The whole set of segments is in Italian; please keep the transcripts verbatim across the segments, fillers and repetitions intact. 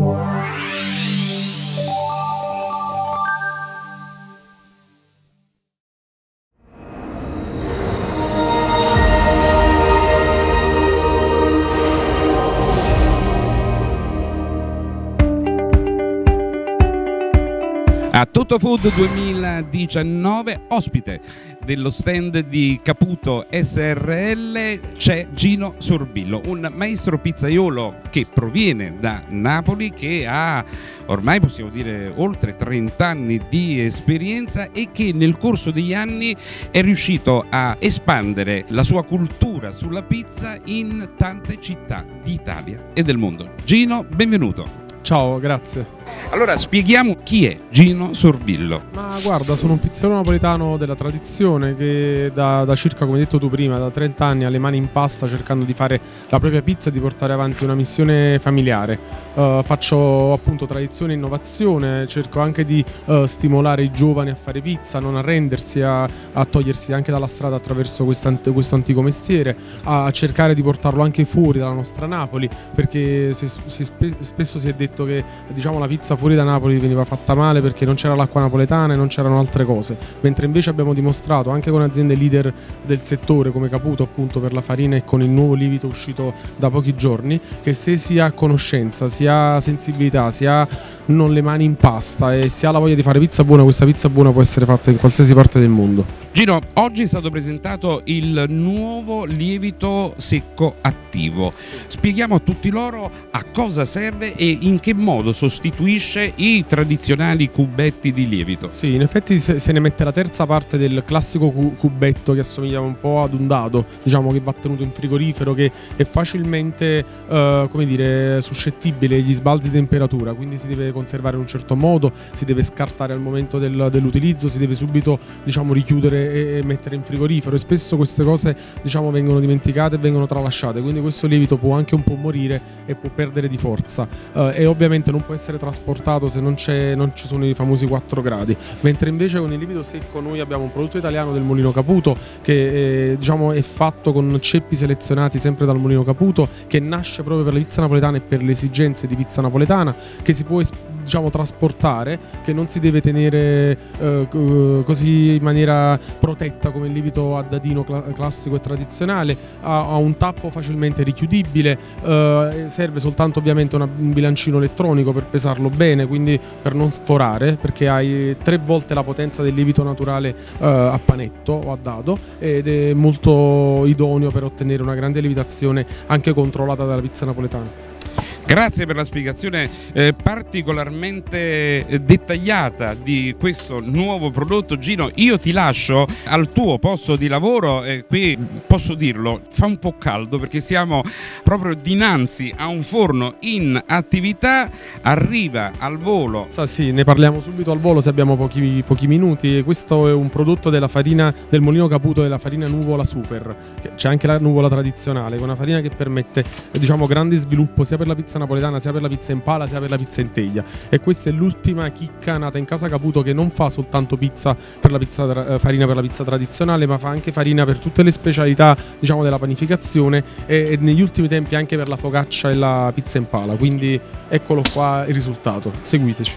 A Tuttofood duemiladiciannove, ospite dello stand di Caputo S R L c'è Gino Sorbillo, un maestro pizzaiolo che proviene da Napoli, che ha ormai, possiamo dire, oltre trenta anni di esperienza e che nel corso degli anni è riuscito a espandere la sua cultura sulla pizza in tante città d'Italia e del mondo. Gino, benvenuto. Ciao, grazie. Allora, spieghiamo chi è Gino Sorbillo. Ma guarda, sono un pizzaiolo napoletano della tradizione che da, da circa, come hai detto tu prima, da trenta anni ha le mani in pasta cercando di fare la propria pizza e di portare avanti una missione familiare. Uh, faccio appunto tradizione e innovazione, cerco anche di uh, stimolare i giovani a fare pizza, a non arrendersi, a, a togliersi anche dalla strada attraverso questo antico mestiere, a cercare di portarlo anche fuori dalla nostra Napoli, perché si, si, spesso si è detto che, diciamo, la pizza fuori da Napoli veniva fatta male perché non c'era l'acqua napoletana e non c'erano altre cose, mentre invece abbiamo dimostrato anche con aziende leader del settore come Caputo, appunto, per la farina, e con il nuovo lievito uscito da pochi giorni, che se si ha conoscenza, si ha sensibilità, si ha non le mani in pasta e si ha la voglia di fare pizza buona, questa pizza buona può essere fatta in qualsiasi parte del mondo. Gino, oggi è stato presentato il nuovo lievito secco attivo. Spieghiamo a tutti loro a cosa serve e in che modo sostituisce i tradizionali cubetti di lievito. Sì, in effetti se ne mette la terza parte del classico cubetto che assomiglia un po' ad un dado, diciamo, che va tenuto in frigorifero, che è facilmente uh, come dire, suscettibile agli sbalzi di temperatura, quindi si deve conservare in un certo modo, si deve scartare al momento del, dell'utilizzo, si deve subito, diciamo, richiudere e mettere in frigorifero, e spesso queste cose, diciamo, vengono dimenticate e vengono tralasciate, quindi questo lievito può anche un po' morire e può perdere di forza, uh, e ovviamente non può essere trasportato se non, non ci sono i famosi quattro gradi, mentre invece con il lievito secco noi abbiamo un prodotto italiano del Mulino Caputo che eh, diciamo è fatto con ceppi selezionati sempre dal Mulino Caputo, che nasce proprio per la pizza napoletana e per le esigenze di pizza napoletana, che si può, diciamo, trasportare, che non si deve tenere eh, così in maniera protetta come il lievito a dadino cl classico e tradizionale, ha, ha un tappo facilmente richiudibile, eh, serve soltanto ovviamente una, un bilancino elettronico per pesarlo bene, quindi per non sforare, perché hai tre volte la potenza del lievito naturale eh, a panetto o a dado, ed è molto idoneo per ottenere una grande lievitazione anche controllata dalla pizza napoletana. Grazie per la spiegazione eh, particolarmente eh, dettagliata di questo nuovo prodotto. Gino, io ti lascio al tuo posto di lavoro, e qui posso dirlo, fa un po' caldo perché siamo proprio dinanzi a un forno in attività. Arriva al volo. Sa, sì, ne parliamo subito al volo se abbiamo pochi, pochi minuti. Questo è un prodotto della farina del Mulino Caputo, della farina nuvola super. C'è anche la nuvola tradizionale, che è una farina che permette, diciamo, grande sviluppo sia per la pizza napoletana, sia per la pizza in pala, sia per la pizza in teglia, e questa è l'ultima chicca nata in casa Caputo, che non fa soltanto pizza per la pizza, farina per la pizza tradizionale, ma fa anche farina per tutte le specialità, diciamo, della panificazione, e, e negli ultimi tempi anche per la focaccia e la pizza in pala. Quindi eccolo qua il risultato, seguiteci.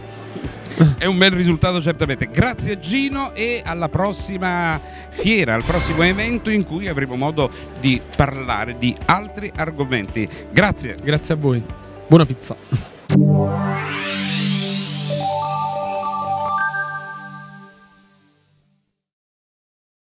È un bel risultato certamente. Grazie a Gino, e alla prossima fiera, al prossimo evento in cui avremo modo di parlare di altri argomenti. Grazie. Grazie a voi. Buona pizza.